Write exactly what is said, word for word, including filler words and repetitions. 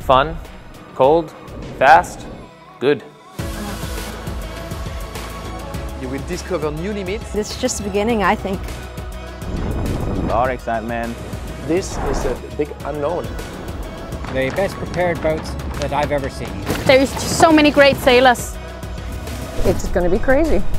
Fun, cold, fast, good. You will discover new limits. This is just the beginning, I think. A lot of excitement. This is a big unknown. The best prepared boats that I've ever seen. There's so many great sailors. It's going to be crazy.